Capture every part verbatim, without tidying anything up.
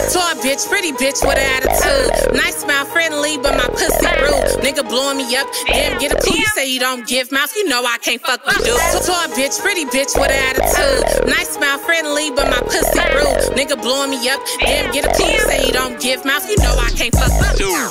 Tall bitch, pretty bitch with an attitude. Nice smile, friendly, but my pussy rude. Nigga blowing me up, damn, get a clue. You say you don't give mouth, you know I can't fuck with you. Tall bitch, pretty bitch with an attitude. Nice smile, friendly, but my pussy rude. Nigga blowing me up, damn, get a clue. You say you don't give mouth, you know I can't fuck with you.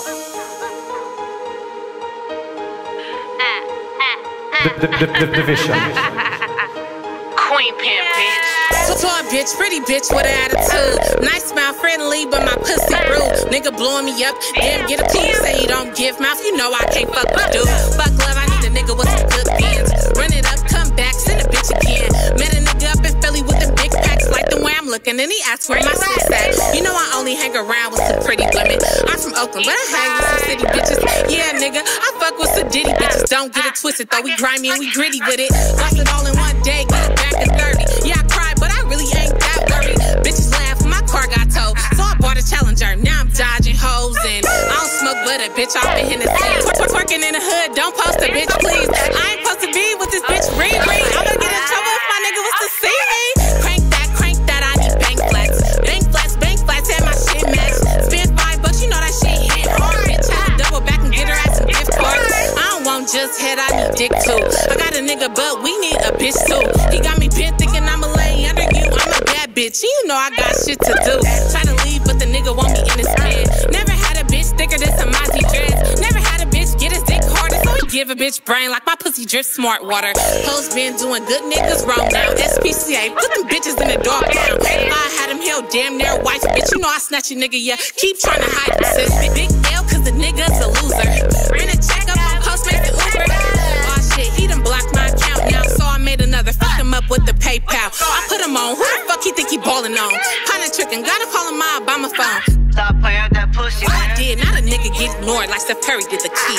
The, the, the, the vision. Queen pimp, bitch. Tall bitch, pretty bitch with an attitude. Nice smile, friendly, but my pussy rude. Nigga blowing me up, damn, get a clue. You say you don't give mouth, you know I can't fuck with you. Fuck love, I need a nigga with some good ends. Run it up, come back, send a bitch again. Met a nigga up in Philly with them big packs, like the way I'm looking, and he asked where my sis at. You know I only hang around with some pretty women. I'm from Oakland, but I hang with some city bitches. Yeah, nigga, I fuck with some ditty bitches. Don't get it twisted, though we grimy and we gritty with it. Lost it all in one day, get it back in thirty. Yeah, I cried, but I really ain't that worried. Bitches laugh when my car got towed, so I bought a Challenger. Now I'm dodging hoes, and I don't smoke but a bitch off in Hennessy. Twerk, twerking in the hood, don't post a bitch, please. I ain't supposed to be with this bitch, Riri. I'm gonna get in trouble if my nigga was to see me. Crank that, crank that, I need bank flats. Bank flats, bank flats, and my shit match. Spend five bucks, you know that shit hit hard. Bitch, I had to double back and get her ass some gift cards. I don't want just head, I need dick too. I got a nigga, but we need a bitch too. He got me bent thinking I'ma lay under you. I'm a bad bitch, you know I got shit to do. Try to leave, but the nigga want me in his bed. Never had a bitch thicker than some Mozzie dreads. Never had a bitch get his dick harder, so he give a bitch brain like my pussy drips smart water. Hoes been doing good, niggas wrong now. S P C A, put them bitches in the dog pound. If I had him held damn near wife, bitch, you know I snatch a nigga, yeah. Keep trying to hide it, sis. Big L, cause the nigga's a loser. Ran a check up on Postmates and Uber. Aw shit, he done blocked my account now, so I made another. Fuck him up with the PayPal. I put him on, who the fuck he think he ballin' on? Kinda trickin', gotta call him my Obama phone. Stop playing with that pussy, man. I did, not a nigga get ignored like Steph Curry did the key.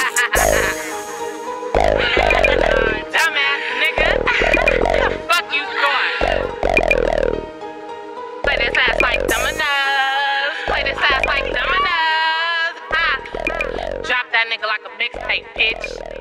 Dumbass nigga. The fuck you going? Play this ass like dominoes. Play this ass like dominoes. Ha. Drop that nigga like a mixtape, bitch.